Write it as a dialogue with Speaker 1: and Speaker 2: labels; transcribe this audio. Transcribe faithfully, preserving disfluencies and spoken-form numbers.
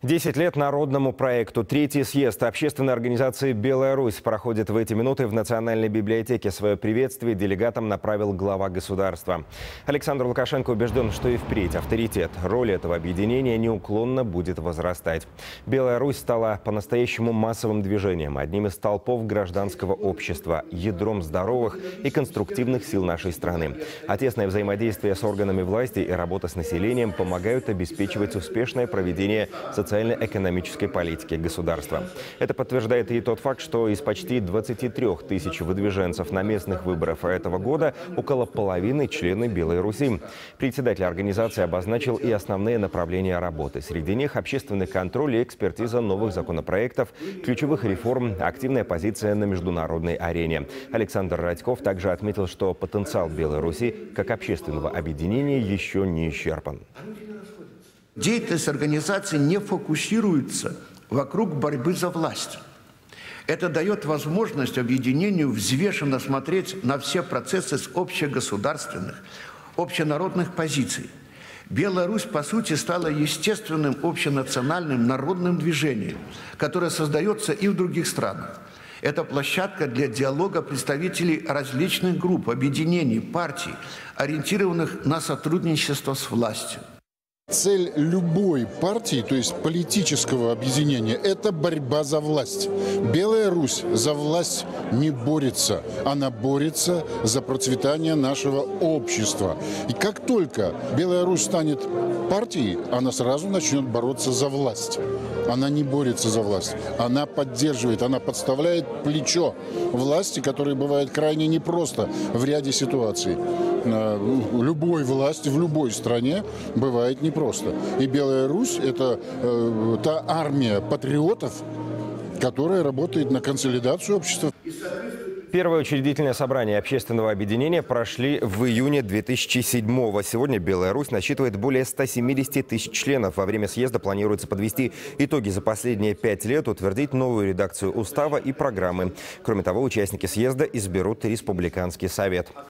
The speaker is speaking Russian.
Speaker 1: Десять лет народному проекту. Третий съезд общественной организации «Белая Русь» проходит в эти минуты в Национальной библиотеке. Свое приветствие делегатам направил глава государства. Александр Лукашенко убежден, что и впредь авторитет, роль этого объединения неуклонно будет возрастать. «Белая Русь» стала по-настоящему массовым движением, одним из столпов гражданского общества, ядром здоровых и конструктивных сил нашей страны. А тесное взаимодействие с органами власти и работа с населением помогают обеспечивать успешное проведение социальной социально-экономической политики государства. Это подтверждает и тот факт, что из почти двадцати трёх тысяч выдвиженцев на местных выборах этого года около половины члены «Белой Руси». Председатель организации обозначил и основные направления работы. Среди них общественный контроль и экспертиза новых законопроектов, ключевых реформ, активная позиция на международной арене. Александр Радьков также отметил, что потенциал «Белой Руси» как общественного объединения еще не исчерпан.
Speaker 2: Деятельность организации не фокусируется вокруг борьбы за власть. Это дает возможность объединению взвешенно смотреть на все процессы с общегосударственных, общенародных позиций. «Белая Русь», по сути, стала естественным общенациональным народным движением, которое создается и в других странах. Это площадка для диалога представителей различных групп, объединений, партий, ориентированных на сотрудничество с властью.
Speaker 3: Цель любой партии, то есть политического объединения, это борьба за власть. «Белая Русь» за власть не борется, она борется за процветание нашего общества. И как только «Белая Русь» станет партией, она сразу начнет бороться за власть. Она не борется за власть, она поддерживает, она подставляет плечо власти, которое бывает крайне непросто в ряде ситуаций. Любой власти в любой стране бывает непросто. И «Белая Русь» – это э, та армия патриотов, которая работает на консолидацию общества.
Speaker 1: Первое учредительное собрание общественного объединения прошли в июне две тысячи седьмого. Сегодня «Белая Русь» насчитывает более ста семидесяти тысяч членов. Во время съезда планируется подвести итоги за последние пять лет, утвердить новую редакцию устава и программы. Кроме того, участники съезда изберут республиканский совет.